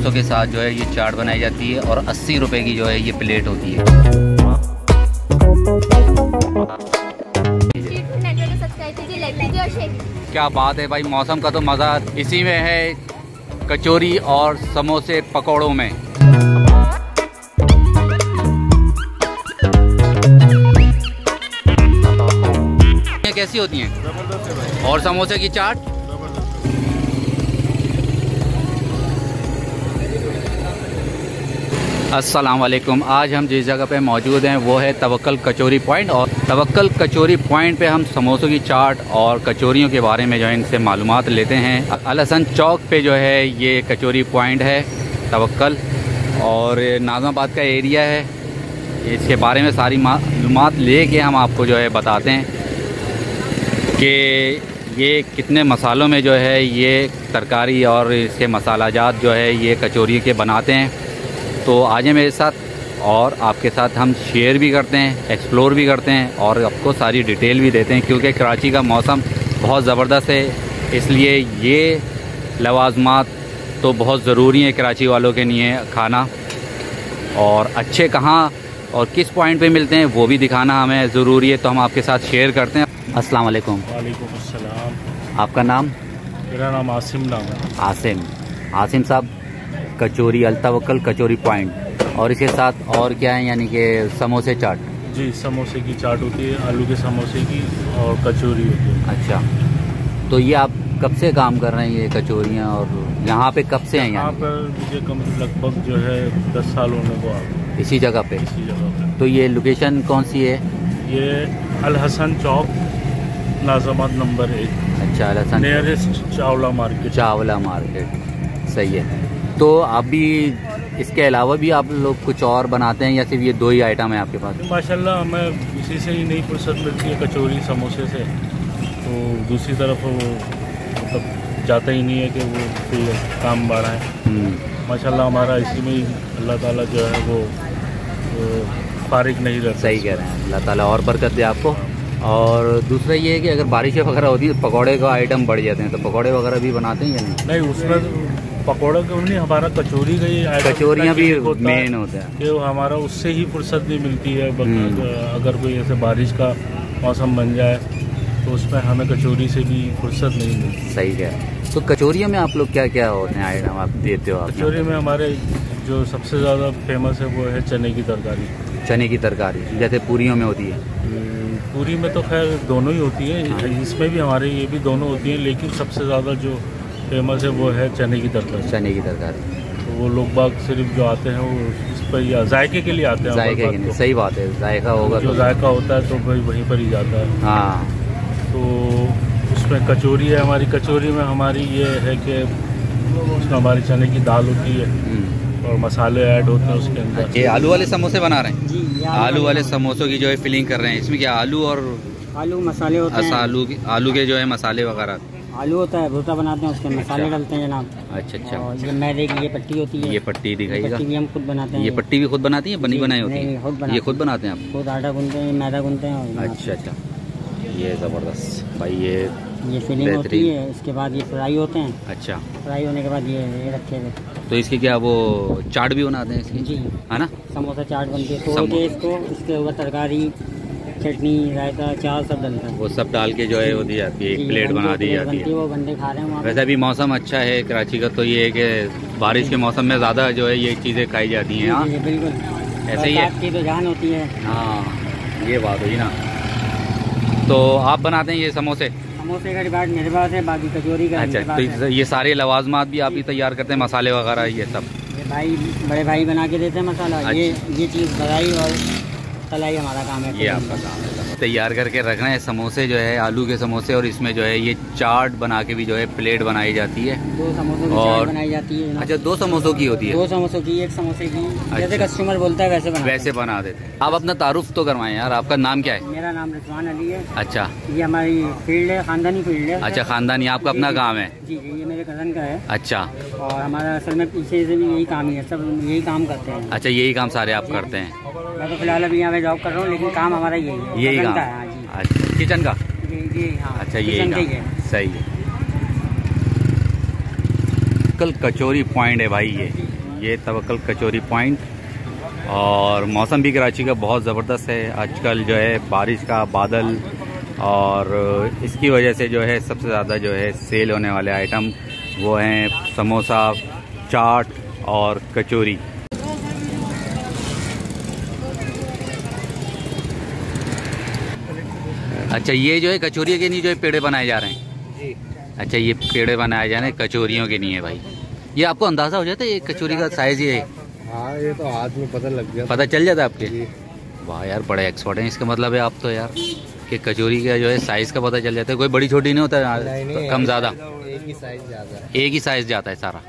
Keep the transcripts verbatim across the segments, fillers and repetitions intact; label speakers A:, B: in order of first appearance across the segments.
A: समोसों के साथ जो है ये चाट बनाई जाती है और अस्सी रुपए की जो है ये प्लेट होती है। क्या बात है भाई, मौसम का तो मज़ा इसी में है, कचौरी और समोसे पकौड़ों में। ये कैसी होती हैं? जबरदस्त है भाई। और समोसे की चाट? अस्सलाम वालेकुम। आज हम जिस जगह पे मौजूद हैं वो है तवक्कल कचौरी पॉइंट, और तवक्कल कचौरी पॉइंट पे हम समोसों की चाट और कचौरियों के बारे में जो है इनसे मालूमात लेते हैं। अल हसन चौक पे जो है ये कचौरी पॉइंट है तवक्कल, और नाज़माबाद का एरिया है। इसके बारे में सारी मालूमात ले के हम आपको जो है बताते हैं कि ये कितने मसालों में जो है ये तरकारी और इसके मसालाजात जो है ये कचौरी के बनाते हैं। तो आज मेरे साथ और आपके साथ हम शेयर भी करते हैं, एक्सप्लोर भी करते हैं और आपको सारी डिटेल भी देते हैं, क्योंकि कराची का मौसम बहुत ज़बरदस्त है, इसलिए ये लवाज़मात तो बहुत ज़रूरी है कराची वालों के लिए खाना। और अच्छे कहाँ और किस पॉइंट पे मिलते हैं वो भी दिखाना हमें ज़रूरी है, तो हम आपके साथ शेयर करते हैं। अस्सलाम वालेकुम।
B: वालेकुम अस्सलाम।
A: आपका नाम?
B: मेरा नाम आसिम नाम है।
A: आसिम। आसिम साहब, कचौरी अल तवक्कल कचौरी पॉइंट, और इसके साथ और क्या है, यानी कि समोसे चाट?
B: जी, समोसे की चाट होती है, आलू के समोसे की, और कचौरी होती है।
A: अच्छा, तो ये आप कब से काम कर रहे हैं ये कचौरियाँ, और यहाँ पे कब से हैं?
B: यहाँ पर मुझे कम लगभग जो है दस साल होने को आ
A: इसी जगह पे?
B: इसी जगह पे।
A: तो ये लोकेशन कौन सी है?
B: ये अल हसन चौक, नाज़माबाद नंबर एक।
A: अच्छा, Al Hasan
B: nearest Chawla market.
A: Chawla market, सही है। तो आप भी इसके अलावा भी आप लोग कुछ और बनाते हैं या सिर्फ ये दो ही आइटम है आपके पास?
B: माशाल्लाह हमें इसी से ही नहीं फुर्सत मिलती है, कचौरी समोसे से, तो दूसरी तरफ वो मतलब जाता ही नहीं है कि वो फिर काम बढ़ाएं। माशाल्लाह हमारा इसी में ही अल्लाह ताला जो है वो, वो फारिग नहीं रहता।
A: सही कह रहे हैं, अल्लाह ताला और बरकत दे आपको। और दूसरा ये है कि अगर बारिशें वगैरह होती है पकौड़े का आइटम बढ़ जाते हैं, तो पकौड़े वगैरह भी बनाते हैं या नहीं?
B: नहीं, उसमें पकौड़ा क्यों नहीं, हमारा कचौरी का ही,
A: कचौरियाँ भी मेन होता है
B: कि हमारा उससे ही फुर्सत नहीं मिलती है। अगर कोई ऐसे बारिश का मौसम बन जाए तो उसमें हमें कचौरी से भी फुर्सत नहीं मिलती।
A: सही है। तो कचौरियों में आप लोग क्या क्या होते हैं आइटम आप देते हो?
B: कचौरी में हमारे जो सबसे ज़्यादा फेमस है वो है चने की तरकारी।
A: चने की तरकारी जैसे पूरियों में होती है?
B: पूरी में तो खैर दोनों ही होती है। हाँ। इसमें भी हमारे ये भी दोनों होती है, लेकिन सबसे ज़्यादा जो फेमस है वो है चने की तरकारी।
A: चने की तरकारी
B: तो वो लोग बाग सिर्फ जो आते हैं वो इस पर या जायके के लिए आते हैं।
A: जायके के लिए, सही बात है, जायका होगा
B: जो
A: तो
B: जायका होता है तो भाई वहीं पर ही जाता है।
A: हाँ,
B: तो उसमें कचौरी है हमारी। कचौरी में हमारी ये है कि उसमें हमारी चने की दाल होती है और मसाले ऐड होते हैं उसके अंदर।
A: ये आलू वाले समोसे बना रहे हैं
C: जी?
A: आलू वाले समोसों की जो है फिलिंग कर रहे हैं, इसमें क्या आलू और
C: आलू मसाले होते हैं?
A: आलू आलू के जो है मसाले वगैरह,
C: आलू होता है, भुर्ता बनाते हैं, उसके मसाले डालते हैं जनाब।
A: अच्छा अच्छा।
C: और ये मैदे की ये पट्टी होती है।
A: ये पट्टी दिखाइएगा।
C: पट्टी भी हम खुद बनाते हैं।
A: ये पट्टी भी खुद बनाती है? बनी बनाई होती है?
C: खुद
A: ये खुद बनाते हैं आप?
C: खुद आटा गूंथते हैं, मैदा गूंथते हैं।
A: अच्छा अच्छा, ये ज़बरदस्त भाई। ये
C: ये फिलिंग होती है, इसके बाद ये फ्राई होते हैं।
A: अच्छा,
C: फ्राई होने के बाद ये रखे हुए,
A: तो इसकी क्या वो चाट भी बनाते हैं इसकी?
C: जी,
A: है ना?
C: समोसा चाट बनती है, तोड़ के इसको, इसके ऊपर तरकारी, चटनी, रायता, चार सब डलता है।
A: वो सब डाल के जो है वो दी जाती है, एक प्लेट बना दी जाती है।
C: वो बंदे खा रहे हैं।
A: वैसे भी मौसम अच्छा है कराची का, तो ये है कि बारिश के मौसम में ज़्यादा जो है ये चीज़ें खाई जाती हैं। हाँ,
C: बिल्कुल
A: ऐसे ही है।
C: आपकी तो जान होती है।
A: हाँ, ये बात हुई ना। तो आप बनाते हैं ये समोसे?
C: समोसे का डिपार्ट मेरे पास है, बाकी कचौरी का।
A: अच्छा, तो ये सारे लवाजमात भी आप ही तैयार करते हैं, मसाले वगैरह ये सब?
C: ये भाई बड़े भाई बना के देते हैं मसाला। अच्छा। ये ये चीज़ बनाई और तलाई हमारा काम है।
A: ये आपका काम है। तैयार करके रखना है समोसे जो है, आलू के समोसे, और इसमें जो है ये चाट बना के भी जो है प्लेट बनाई जाती है।
C: दो समोसों की चाट बनाई जाती है।
A: अच्छा, दो समोसों की होती है? दो
C: समोसों की, एक समोसे की। जैसे कस्टमर बोलता है वैसे बना
A: वैसे बना देते हैं। आप अपना तारुफ तो करवाएं यार, आपका नाम क्या है?
C: मेरा नाम रिजवान अली है।
A: अच्छा,
C: ये हमारी फील्ड है, खानदानी फील्ड है।
A: अच्छा, खानदानी, आपका अपना काम है?
C: जी जी, ये मेरे कज़न का है।
A: अच्छा,
C: और हमारा असल में पीछे से भी यही काम ही है, सब यही काम करते हैं।
A: अच्छा, यही काम सारे आप करते हैं?
C: मैं तो फिलहाल अभी यहाँ पे जॉब कर रहा हूँ, लेकिन काम हमारा यही है।
A: यही काम? अच्छा, किचन का?
C: जी जी, हाँ।
A: अच्छा, यही काम, सही है। कल कचौरी पॉइंट है भाई ये, ये तवक्कल कचौरी पॉइंट। और मौसम भी कराची का बहुत ज़बरदस्त है आजकल, जो है बारिश का बादल, और इसकी वजह से जो है सबसे ज़्यादा जो है सेल होने वाले आइटम वो हैं समोसा, चाट और कचौरी। अच्छा, ये जो है कचौरी के नहीं जो है पेड़े बनाए जा रहे हैं जी। अच्छा, ये पेड़े बनाए जा रहे हैं कचौरियों के नहीं है भाई। ये आपको अंदाज़ा हो जाता है ये कचौरी का साइज़ ये है?
D: हाँ, ये तो हाथ में पता लग गया,
A: पता चल जाता है आपके? वाह यार, बड़े एक्सपर्ट हैं। इसका मतलब है आप तो यार कि कचौरी का जो है साइज़ का पता चल जाता है, कोई बड़ी छोटी नहीं होता है, नहीं, नहीं, कम ज़्यादा
D: एक ही साइज जाता है,
A: एक ही साइज़ जाता है सारा।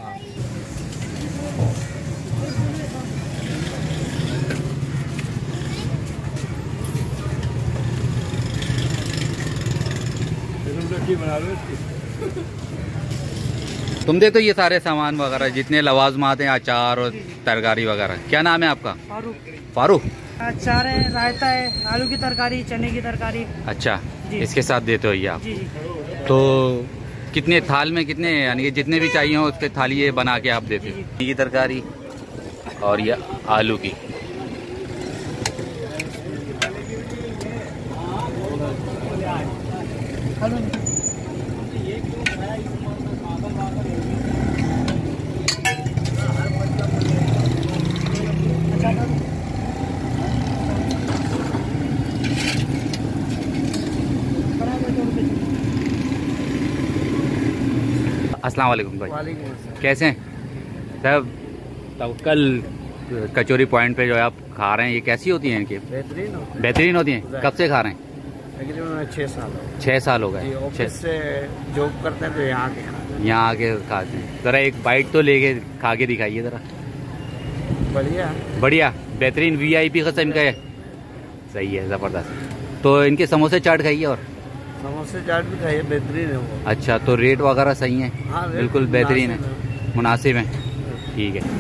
A: तुम दे तो ये सारे सामान वगैरह जितने लवाजमात हैं, अचार और तरकारी वगैरह। क्या नाम है आपका?
E: फारूक।
A: फारूक।
E: अचार है, रायता है, आलू की तरकारी, चने की तरकारी।
A: अच्छा, इसके साथ देते हो ये आप?
E: जी जी।
A: तो कितने थाल में, कितने यानी कि जितने भी चाहिए हो उसके थाली ये बना के आप देते हो? की तरकारी और ये आलू की। अस्सलाम वालेकुम भाई, कैसे हैं सब? तवक्कल कचौरी पॉइंट पे जो है आप खा रहे हैं, ये कैसी होती हैं इनकी?
D: बेहतरीन होती
A: बेहतरीन होती हैं। कब से खा रहे हैं?
D: तकरीबन छः साल हो
A: छः साल हो गए।
D: ऑफिस से जॉब करते हैं तो यहाँ के खाते
A: यहाँ आके खाते हैं। ज़रा एक बाइट तो लेके खा के दिखाइए ज़रा।
D: बढ़िया
A: बढ़िया, बेहतरीन वीआईपी किस्म का है। सही है, ज़बरदस्त। तो इनके समोसे चाट खाइए और
D: समोसे चाट भी खाइए, बेहतरीन है वो।
A: अच्छा, तो रेट वगैरह सही है?
D: हाँ,
A: बिल्कुल बेहतरीन है, मुनासिब है। ठीक है।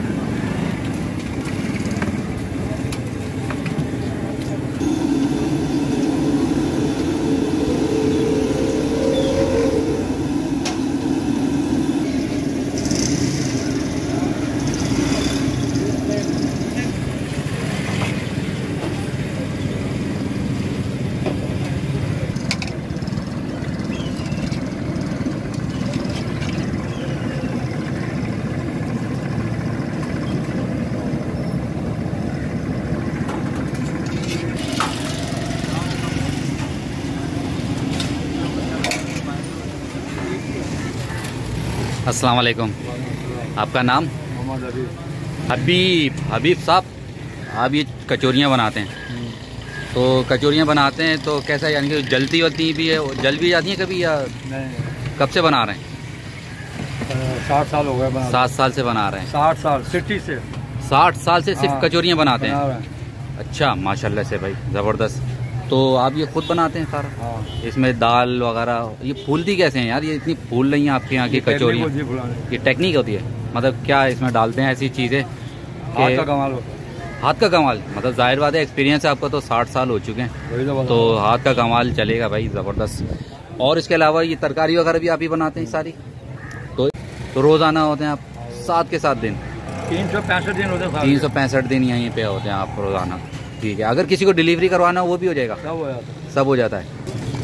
A: अस्सलाम वालेकुम, आपका नाम?
D: मोहम्मद हबीब।
A: हबीब हबीब साहब, आप ये कचौरियाँ बनाते हैं, तो कचौरियाँ बनाते हैं तो कैसा, यानी कि जलती वलती भी है, जल भी जाती हैं कभी, या
D: नहीं?
A: कब से बना रहे हैं?
D: साठ साल हो गए।
A: सात साल से बना रहे हैं?
D: साठ साल सिटी से।
A: साठ साल से सिर्फ
D: हाँ,
A: कचौरियाँ बनाते
D: बना
A: हैं? अच्छा, माशाल्लाह से भाई, ज़बरदस्त। तो आप ये खुद बनाते हैं सारा?
D: हाँ।
A: इसमें दाल वगैरह ये फूलती कैसे हैं यार? ये इतनी फूल रही हैं आपके यहाँ की कचौरियाँ, ये टेक्निक होती है? मतलब क्या इसमें डालते हैं ऐसी चीज़ें?
D: हाथ का कमाल होता है।
A: हाथ का कमाल, मतलब जाहिर बात है एक्सपीरियंस है आपका, तो साठ साल हो चुके हैं, तो हाथ का कमाल चलेगा भाई, ज़बरदस्त। और इसके अलावा ये तरकारी वगैरह भी आप ही बनाते हैं सारी? तो, तो रोज़ाना होते हैं आप सात के सात दिन?
D: तीन सौ पैंसठ दिन होते हैं।
A: तीन सौ पैंसठ दिन यहीं पे होते हैं आप रोज़ाना? ठीक है। अगर किसी को डिलीवरी करवाना हो वो भी हो जाएगा?
D: सब हो जाता है।
A: सब हो जाता है।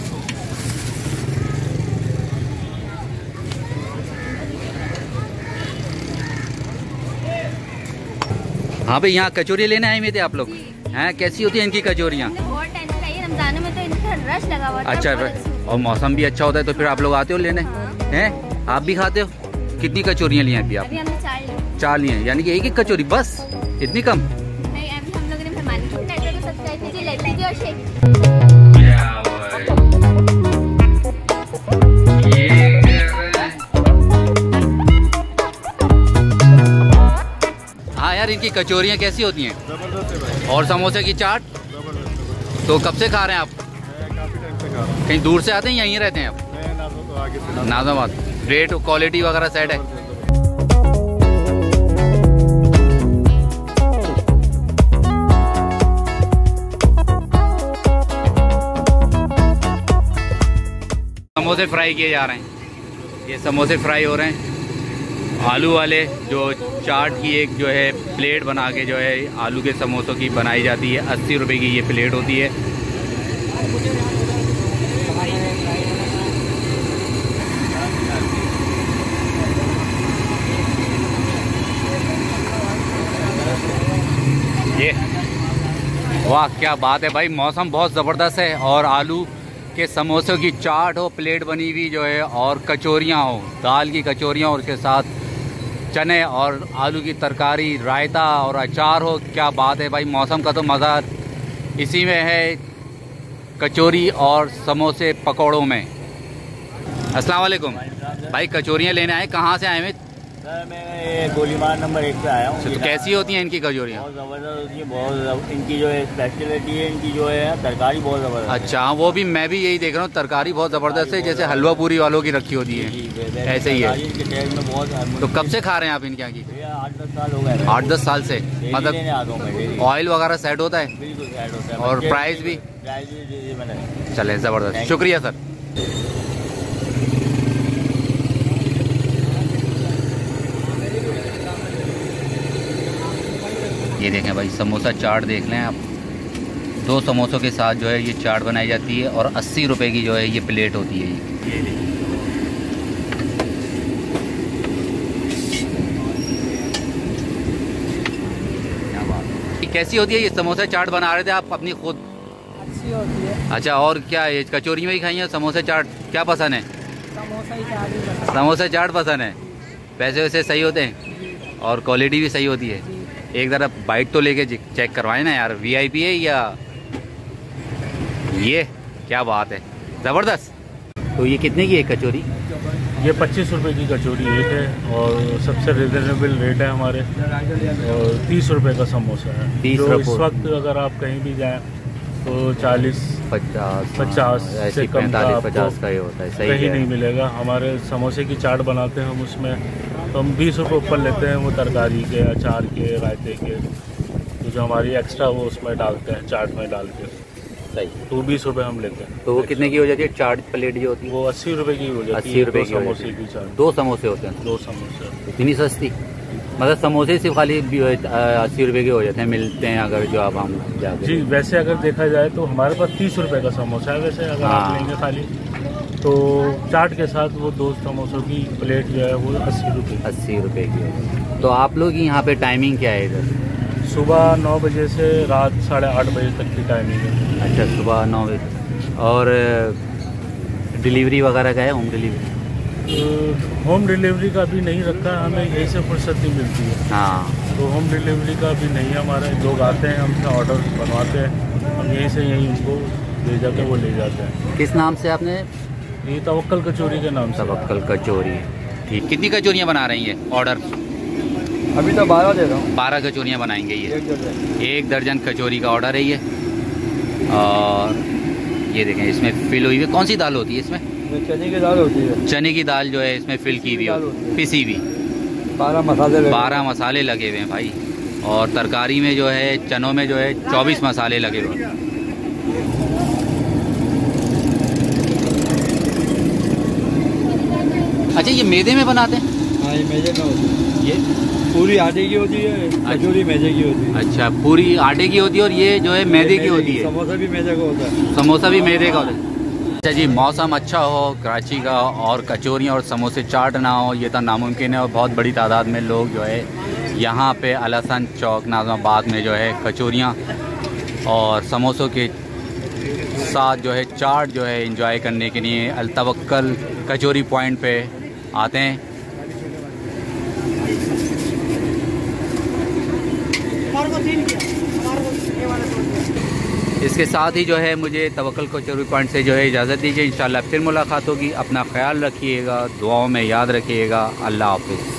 A: हाँ भाई, यहाँ कचौरी लेने आए हुए थे आप लोग हैं? कैसी होती है इनकी कचौरियाँ?
F: बहुत टेंशन आई है, रमजान में तो इनका रश लगा हुआ था।
A: अच्छा, और मौसम भी अच्छा होता है तो फिर आप लोग आते हो लेने हैं? आप भी खाते हो? कितनी कचौरियाँ ली हैं अभी आप?
F: अभी हमने चार ली।
A: चार ली हैं, यानी कि एक एक कचौरी बस? इतनी कम?
F: नहीं, अभी हम लोगों ने मेहमान को सब्सक्राइब कीजिए, लाइक कीजिए और शेयर कीजिए।
A: हाँ यार, इनकी कचौरियाँ कैसी होती हैं?
B: ज़बरदस्त है भाई।
A: और समोसे की चाट?
B: ज़बरदस्त।
A: तो कब से खा रहे हैं आप?
B: काफ़ी टाइम से खा रहा हूँ।
A: कहीं दूर से आते हैं, यहीं रहते हैं आप?
B: मैं नाजो तो आगे से
A: नाजाबाद। रेट क्वालिटी वगैरह सेट है? समोसे फ्राई किए जा रहे हैं, ये समोसे फ्राई हो रहे हैं। आलू वाले जो चाट की एक जो है प्लेट बना के जो है आलू के समोसों की बनाई जाती है, अस्सी रुपए की ये प्लेट होती है। ये वाह क्या बात है भाई, मौसम बहुत ज़बरदस्त है और आलू के समोसों की चाट हो, प्लेट बनी हुई जो है, और कचौरियाँ हो, दाल की कचौरियाँ और उसके साथ चने और आलू की तरकारी, रायता और अचार हो। क्या बात है भाई, मौसम का तो मज़ा इसी में है, कचौरी और समोसे पकौड़ों में। अस्सलाम वालेकुम भाई, कचौरियाँ लेने आए, कहाँ से आए हैं?
G: सर मैं गोलीमार नंबर एक पे आया हूँ।
A: तो कैसी होती हैं इनकी कचौरियाँ?
G: बहुत ज़बरदस्त होती है, बहुत इनकी जो है स्पेशलिटी है, इनकी जो है तरकारी बहुत ज़बरदस्त।
A: अच्छा, वो भी मैं भी यही देख रहा हूँ, तरकारी बहुत ज़बरदस्त है, जैसे हलवा पूरी वालों की रखी होती है, ऐसे ही है।
G: में बहुत।
A: तो कब से खा रहे हैं आप इनके यहाँ की?
G: आठ दस साल हो गए।
A: आठ दस साल से मतलब ऑयल वगैरह सेट होता है?
G: बिल्कुल सेट होता है।
A: और प्राइस भी?
G: प्राइस भी मैंने।
A: चले, ज़बरदस्त, शुक्रिया सर। ये देखें भाई, समोसा चाट देख लें आप, दो समोसों के साथ जो है ये चाट बनाई जाती है और अस्सी रुपए की जो है ये प्लेट होती है। ये देखिए, क्या बात है। कैसी होती है ये समोसा चाट? बना रहे थे आप अपनी खुद?
E: अच्छी होती है।
A: अच्छा, और क्या ये कचौरी में ही खाई है समोसा चाट? क्या पसंद है?
E: समोसा ही चाट ही पसंद।
A: समोसा चाट पसंद है। पैसे वैसे सही होते हैं और क्वालिटी भी सही होती है। एक ज़रा बाइट तो लेके चेक करवाएं ना यार, वीआईपी है या ये? क्या बात है, ज़बरदस्त। तो ये कितने की है कचौरी?
B: ये पच्चीस रुपए की कचौरी एक है और सबसे रिजनेबल रेट है हमारे, और तीस रुपए का समोसा है।
A: तीस
B: जो
A: रुपए
B: इस वक्त अगर आप कहीं भी जाएं तो चालीस
A: पचास
B: पचास से कम का
A: पैंतालीस
B: आपको
A: पचास का ही होता है, सही
B: कहीं
A: है।
B: नहीं मिलेगा। हमारे समोसे की चाट बनाते हैं हम, उसमें तो हम बीस रुपये ऊपर लेते हैं, वो तरकारी के, अचार के, रायते के, तो जो हमारी एक्स्ट्रा वो उसमें डालते हैं चाट में डाल के,
A: सही,
B: तो बीस रुपये हम लेते हैं।
A: तो वो कितने की हो जाती है चाट प्लेट जो होती है?
B: वो अस्सी रुपये की हो जाती है।
A: अस्सी रुपये की
B: समोसे की चाट,
A: दो समोसे होते हैं?
B: दो समोसे।
A: इतनी सस्ती? मतलब समोसे सिर्फ खाली अस्सी रुपए के हो जाते हैं, मिलते हैं अगर जो आप हम जाके?
B: जी, वैसे अगर देखा जाए तो हमारे पास तीस रुपए का समोसा है वैसे, अगर
A: हाँ।
B: आप लेंगे खाली तो चाट के साथ वो दो समोसों की प्लेट जो है वो अस्सी रुपये
A: अस्सी रुपए की। तो आप लोग की यहाँ पे टाइमिंग क्या है इधर?
B: सुबह नौ बजे से रात साढ़े आठ बजे तक की टाइमिंग है।
A: अच्छा, सुबह नौ बजे। और डिलीवरी वगैरह का है, होम डिलीवरी?
B: होम डिलीवरी का भी नहीं रखा है, हमें यहीं से फुर्सत नहीं मिलती है,
A: हाँ।
B: तो होम डिलीवरी का भी नहीं है हमारा। लोग आते हैं, हमसे ऑर्डर बनवाते हैं, हम यहीं से यहीं उनको ले जाते हैं, वो ले जाते हैं।
A: किस नाम से आपने?
B: ये तवक्कल कचौरी के नाम से।
A: तवक्कल कचौरी, ठीक। कितनी कचौरियाँ बना रही हैं ऑर्डर?
D: अभी तो बारह दे रहा हूँ।
A: बारह कचौरियाँ बनाएंगे ये,
D: एक दर्जन।
A: एक दर्जन कचौरी का ऑर्डर है ये। और ये देखें, इसमें फिल हुई हुई कौन सी दाल होती है इसमें?
D: चने की दाल होती है।
A: चने की दाल जो है इसमें फिल की हुई है, पिसी हुई।
D: बारह मसाले लगे।
A: बारह मसाले लगे हुए हैं भाई, और तरकारी में जो है, चनों में जो है चौबीस मसाले लगे हुए हैं। अच्छा, ये मैदे में बनाते हैं?
D: हाँ, ये मैदे में होती है।
A: ये
D: पूरी आटे की होती है, कचौरी मैदे की होती है।
A: अच्छा, पूरी आटे की होती है और ये जो है मैदे की होती है।
D: समोसा भी मैदे का होता है।
A: समोसा भी मैदे का होता है। अच्छा जी, मौसम अच्छा हो कराची का और कचौरियाँ और समोसे चाट ना हो, ये तो नामुमकिन है। और बहुत बड़ी तादाद में लोग जो है यहाँ पे अलहसन चौक नाज़िमाबाद में जो है कचौरियाँ और समोसों के साथ जो है चाट जो है एंजॉय करने के लिए अल तवक्कल कचौरी पॉइंट पे आते हैं। इसके साथ ही जो है मुझे तवक्कल कचौरी पॉइंट से जो है इजाज़त दीजिए। इंशाल्लाह फिर मुलाकात होगी। अपना ख्याल रखिएगा, दुआओं में याद रखिएगा। अल्लाह हाफ़िज़।